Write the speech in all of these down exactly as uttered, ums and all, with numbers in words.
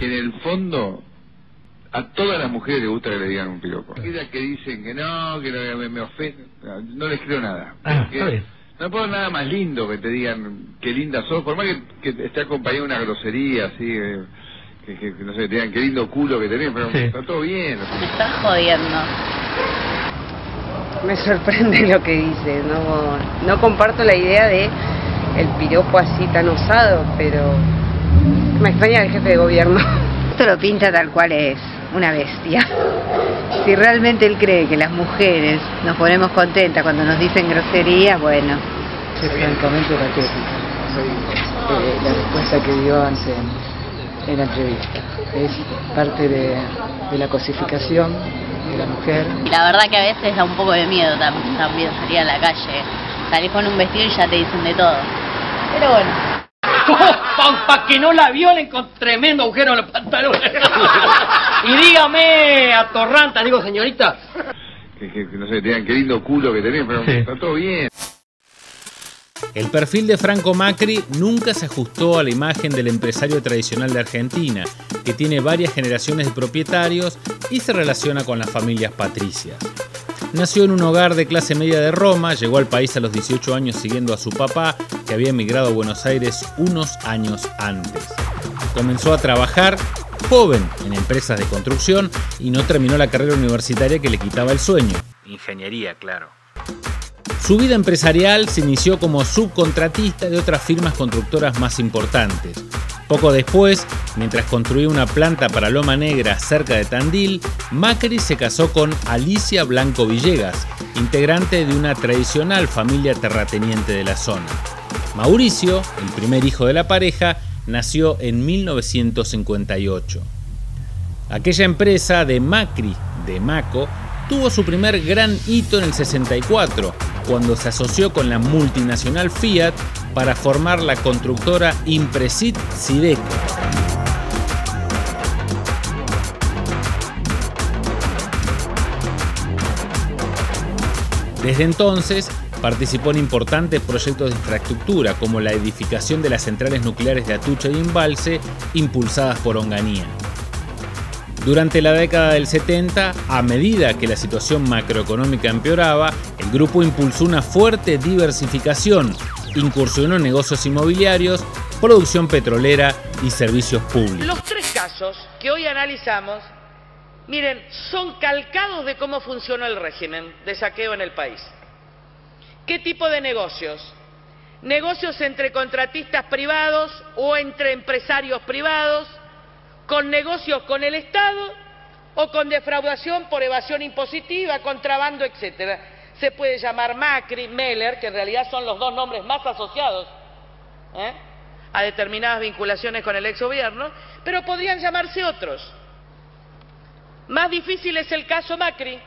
En el fondo, a todas las mujeres les gusta que le digan un piropo. Aquellas que dicen que no, que no, me, me ofenden, no les creo nada. Ah, está bien. No puedo nada más lindo que te digan qué linda sos, por más que, que esté acompañado de una grosería así, eh, que, que, que no sé, te digan qué lindo culo que tenés, pero sí, está todo bien. Me estás jodiendo. Me sorprende lo que dice, no, no comparto la idea de el piropo así tan osado, pero me extraña el jefe de gobierno. Esto lo pinta tal cual es, una bestia. Si realmente él cree que las mujeres nos ponemos contentas cuando nos dicen groserías, bueno. Es francamente patética eh, la respuesta que dio antes en, en la entrevista. Es parte de, de la cosificación de la mujer. Y la verdad que a veces da un poco de miedo tam también salir a la calle. Salís con un vestido y ya te dicen de todo. Pero bueno. Para pa que no la violen con tremendo agujero en los pantalones. Y dígame, atorranta, digo señorita. Que, que, que no sé, te digan qué lindo culo que tenés, pero sí, está todo bien. El perfil de Franco Macri nunca se ajustó a la imagen del empresario tradicional de Argentina, que tiene varias generaciones de propietarios y se relaciona con las familias patricias. Nació en un hogar de clase media de Roma, llegó al país a los dieciocho años siguiendo a su papá, que había emigrado a Buenos Aires unos años antes. Comenzó a trabajar joven en empresas de construcción y no terminó la carrera universitaria que le quitaba el sueño. Ingeniería, claro. Su vida empresarial se inició como subcontratista de otras firmas constructoras más importantes. Poco después, mientras construía una planta para Loma Negra cerca de Tandil, Macri se casó con Alicia Blanco Villegas, integrante de una tradicional familia terrateniente de la zona. Mauricio, el primer hijo de la pareja, nació en mil novecientos cincuenta y ocho. Aquella empresa de Macri, de Maco, tuvo su primer gran hito en el sesenta y cuatro, cuando se asoció con la multinacional Fiat para formar la constructora Impresit Sideco. Desde entonces participó en importantes proyectos de infraestructura como la edificación de las centrales nucleares de Atucha y Embalse, impulsadas por Onganía. Durante la década del setenta, a medida que la situación macroeconómica empeoraba, el grupo impulsó una fuerte diversificación, incursionó en negocios inmobiliarios, producción petrolera y servicios públicos. Los tres casos que hoy analizamos, miren, son calcados de cómo funcionó el régimen de saqueo en el país. ¿Qué tipo de negocios? Negocios entre contratistas privados o entre empresarios privados, con negocios con el Estado o con defraudación por evasión impositiva, contrabando, etcétera. Se puede llamar Macri, Meller, que en realidad son los dos nombres más asociados ¿eh? a determinadas vinculaciones con el exgobierno, pero podrían llamarse otros. Más difícil es el caso Macri,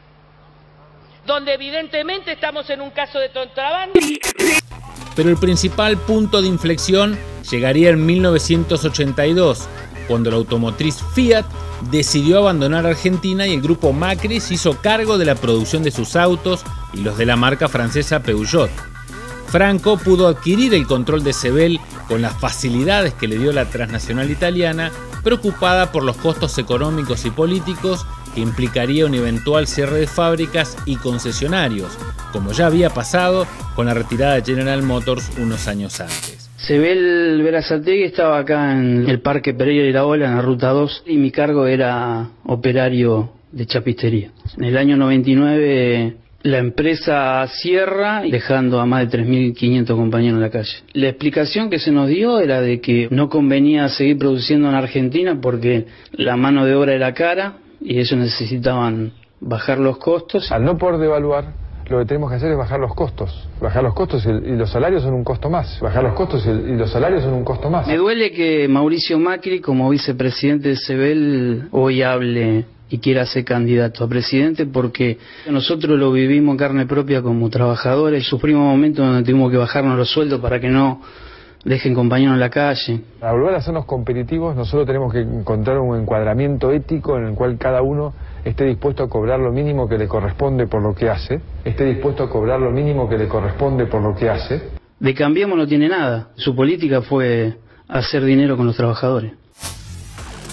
donde evidentemente estamos en un caso de contrabando. Pero el principal punto de inflexión llegaría en mil novecientos ochenta y dos, cuando la automotriz Fiat decidió abandonar Argentina y el grupo Macri se hizo cargo de la producción de sus autos y los de la marca francesa Peugeot. Franco pudo adquirir el control de Sebel con las facilidades que le dio la transnacional italiana, preocupada por los costos económicos y políticos que implicaría un eventual cierre de fábricas y concesionarios, como ya había pasado con la retirada de General Motors unos años antes. Sebel Berazategui estaba acá en el Parque Pereira y la Ola, en la Ruta dos, y mi cargo era operario de chapistería. En el año noventa y nueve la empresa cierra, dejando a más de tres mil quinientos compañeros en la calle. La explicación que se nos dio era de que no convenía seguir produciendo en Argentina porque la mano de obra era cara y ellos necesitaban bajar los costos. Al no poder devaluar, lo que tenemos que hacer es bajar los costos. Bajar los costos y, y los salarios son un costo más. Bajar los costos y, y los salarios son un costo más. Me duele que Mauricio Macri, como vicepresidente de Sebel, hoy hable y quiera ser candidato a presidente, porque nosotros lo vivimos en carne propia como trabajadores. Sufrimos momentos donde tuvimos que bajarnos los sueldos para que no dejen compañeros en la calle. Para volver a hacernos competitivos, nosotros tenemos que encontrar un encuadramiento ético en el cual cada uno esté dispuesto a cobrar lo mínimo que le corresponde por lo que hace, esté dispuesto a cobrar lo mínimo que le corresponde por lo que hace. De Cambiemos no tiene nada. Su política fue hacer dinero con los trabajadores.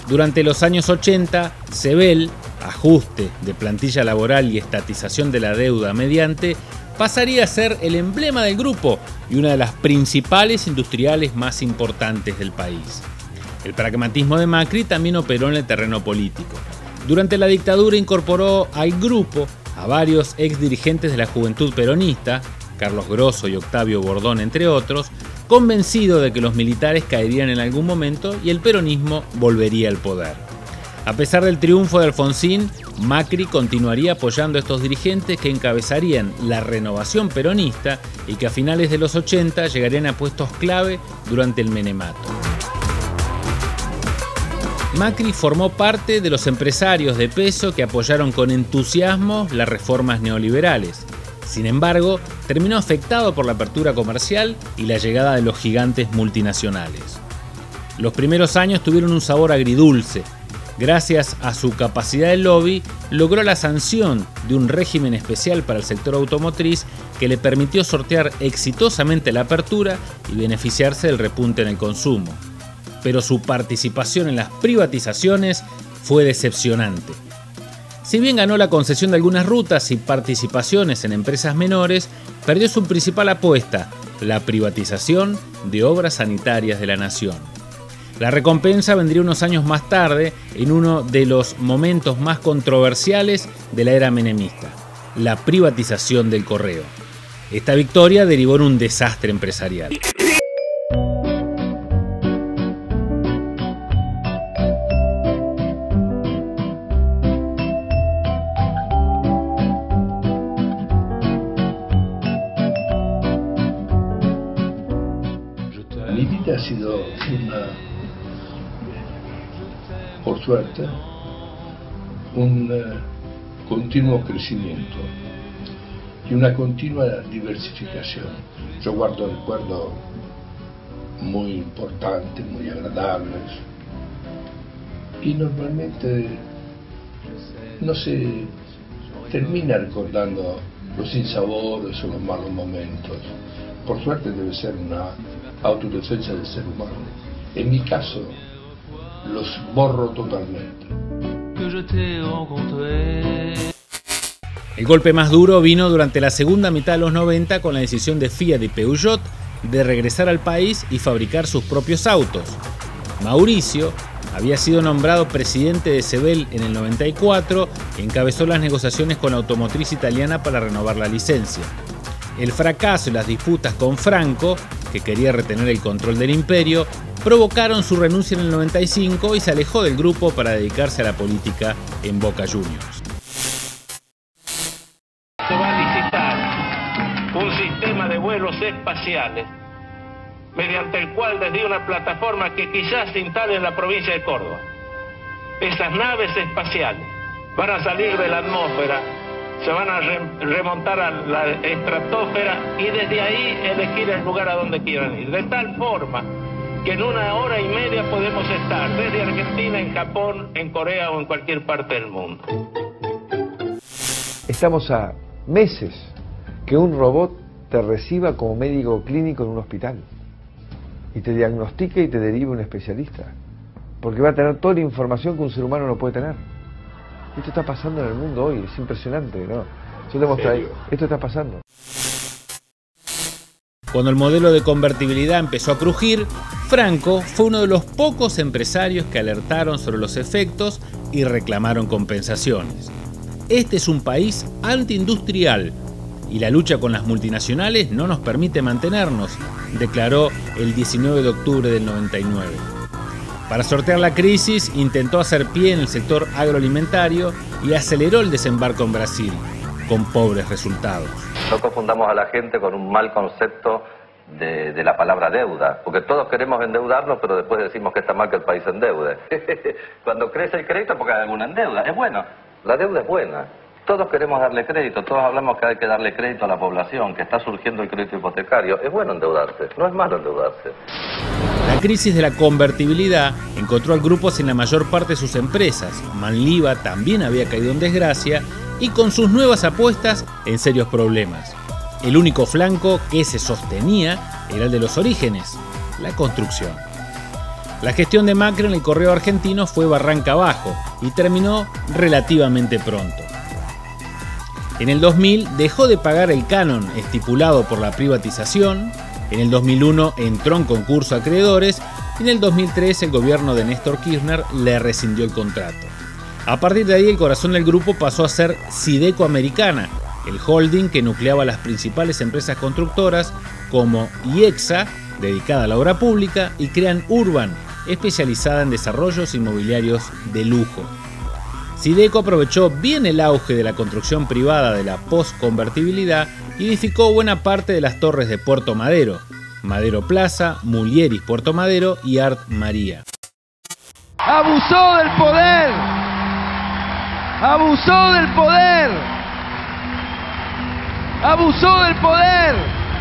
Durante los años ochenta, Sebel, ajuste de plantilla laboral y estatización de la deuda mediante, pasaría a ser el emblema del grupo y una de las principales industriales más importantes del país. El pragmatismo de Macri también operó en el terreno político. Durante la dictadura incorporó al grupo a varios exdirigentes de la Juventud Peronista, Carlos Grosso y Octavio Bordón entre otros, convencido de que los militares caerían en algún momento y el peronismo volvería al poder. A pesar del triunfo de Alfonsín, Macri continuaría apoyando a estos dirigentes que encabezarían la renovación peronista y que a finales de los ochenta llegarían a puestos clave durante el menemato. Macri formó parte de los empresarios de peso que apoyaron con entusiasmo las reformas neoliberales. Sin embargo, terminó afectado por la apertura comercial y la llegada de los gigantes multinacionales. Los primeros años tuvieron un sabor agridulce. Gracias a su capacidad de lobby, logró la sanción de un régimen especial para el sector automotriz que le permitió sortear exitosamente la apertura y beneficiarse del repunte en el consumo. Pero su participación en las privatizaciones fue decepcionante. Si bien ganó la concesión de algunas rutas y participaciones en empresas menores, perdió su principal apuesta, la privatización de obras sanitarias de la nación. La recompensa vendría unos años más tarde, en uno de los momentos más controversiales de la era menemista, la privatización del correo. Esta victoria derivó en un desastre empresarial. Mi vida ha sido una, por suerte, un uh, continuo crecimiento y una continua diversificación. Yo guardo recuerdos muy importantes, muy agradables, y normalmente no se termina recordando los sinsabores o los malos momentos. Por suerte debe ser una autodefensa del ser humano. En mi caso, los borro totalmente. El golpe más duro vino durante la segunda mitad de los noventa con la decisión de Fiat y Peugeot de regresar al país y fabricar sus propios autos. Mauricio había sido nombrado presidente de Sebel en el noventa y cuatro y encabezó las negociaciones con la automotriz italiana para renovar la licencia. El fracaso y las disputas con Franco, que quería retener el control del imperio, provocaron su renuncia en el noventa y cinco y se alejó del grupo para dedicarse a la política en Boca Juniors. Se va a licitar un sistema de vuelos espaciales mediante el cual desde una plataforma que quizás se instale en la provincia de Córdoba, esas naves espaciales van a salir de la atmósfera, se van a re remontar a la estratosfera y desde ahí elegir el lugar a donde quieran ir, de tal forma que en una hora y media podemos estar desde Argentina, en Japón, en Corea o en cualquier parte del mundo. Estamos a meses que un robot te reciba como médico clínico en un hospital y te diagnostique y te derive a un especialista, porque va a tener toda la información que un ser humano no puede tener. Esto está pasando en el mundo hoy, es impresionante, ¿no? Yo te mostré, esto está pasando. Cuando el modelo de convertibilidad empezó a crujir, Franco fue uno de los pocos empresarios que alertaron sobre los efectos y reclamaron compensaciones. Este es un país antiindustrial y la lucha con las multinacionales no nos permite mantenernos, declaró el diecinueve de octubre del noventa y nueve. Para sortear la crisis, intentó hacer pie en el sector agroalimentario y aceleró el desembarco en Brasil, con pobres resultados. No confundamos a la gente con un mal concepto de, de la palabra deuda, porque todos queremos endeudarnos, pero después decimos que está mal que el país endeude. Cuando crece el crédito, porque hay alguna deuda, es bueno, la deuda es buena. Todos queremos darle crédito, todos hablamos que hay que darle crédito a la población, que está surgiendo el crédito hipotecario. Es bueno endeudarse, no es malo endeudarse. La crisis de la convertibilidad encontró al grupo sin la mayor parte de sus empresas. Manliva también había caído en desgracia y con sus nuevas apuestas en serios problemas. El único flanco que se sostenía era el de los orígenes, la construcción. La gestión de Macri en el correo argentino fue barranca abajo y terminó relativamente pronto. En el dos mil dejó de pagar el canon estipulado por la privatización, en el dos mil uno entró en concurso a acreedores y en el dos mil tres el gobierno de Néstor Kirchner le rescindió el contrato. A partir de ahí el corazón del grupo pasó a ser Sideco Americana, el holding que nucleaba las principales empresas constructoras como IEXA, dedicada a la obra pública, y Crean Urban, especializada en desarrollos inmobiliarios de lujo. Sideco aprovechó bien el auge de la construcción privada de la postconvertibilidad y edificó buena parte de las torres de Puerto Madero, Madero Plaza, Mulieris Puerto Madero y Art María. Abusó del poder, abusó del poder, abusó del poder.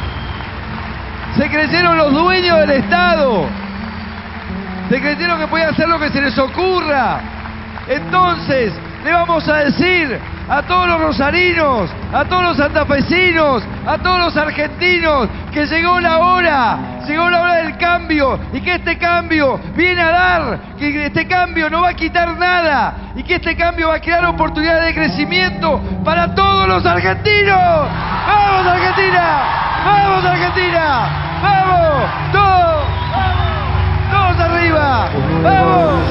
Se creyeron los dueños del Estado, se creyeron que podían hacer lo que se les ocurra. Entonces le vamos a decir a todos los rosarinos, a todos los santafesinos, a todos los argentinos que llegó la hora, llegó la hora del cambio y que este cambio viene a dar, que este cambio no va a quitar nada y que este cambio va a crear oportunidades de crecimiento para todos los argentinos. ¡Vamos Argentina! ¡Vamos Argentina! ¡Vamos! ¡Todos! ¡Vamos! ¡Todos arriba! ¡Vamos!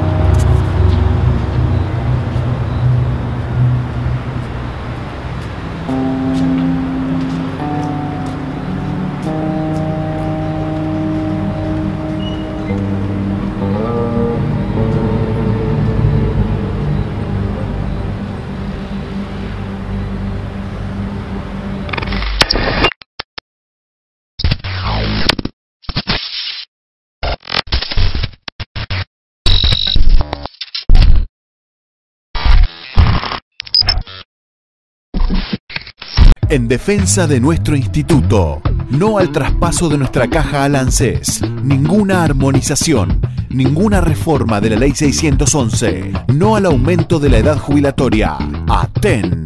En defensa de nuestro instituto, no al traspaso de nuestra caja al ANSES, ninguna armonización, ninguna reforma de la ley seiscientos once, no al aumento de la edad jubilatoria. ATEN.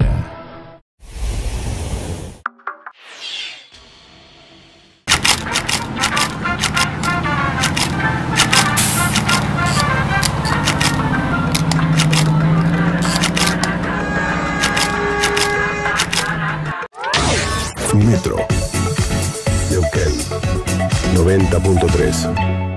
Metro Neuquén noventa punto tres.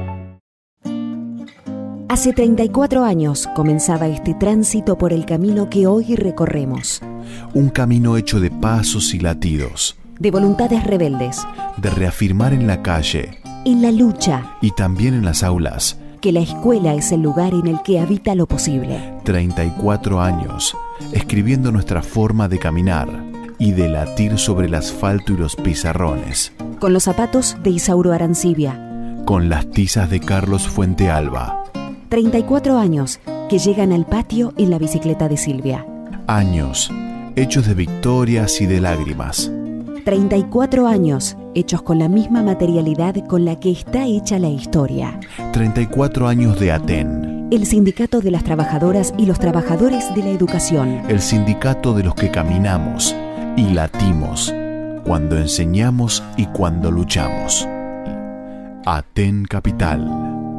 Hace treinta y cuatro años comenzaba este tránsito por el camino que hoy recorremos. Un camino hecho de pasos y latidos, de voluntades rebeldes, de reafirmar en la calle, en la lucha y también en las aulas, que la escuela es el lugar en el que habita lo posible. treinta y cuatro años, escribiendo nuestra forma de caminar y de latir sobre el asfalto y los pizarrones. Con los zapatos de Isauro Arancibia. Con las tizas de Carlos Fuentealba. treinta y cuatro años que llegan al patio en la bicicleta de Silvia. Años, hechos de victorias y de lágrimas. treinta y cuatro años hechos con la misma materialidad con la que está hecha la historia. treinta y cuatro años de ATEN. El sindicato de las trabajadoras y los trabajadores de la educación. El sindicato de los que caminamos y latimos, cuando enseñamos y cuando luchamos. ATEN Capital.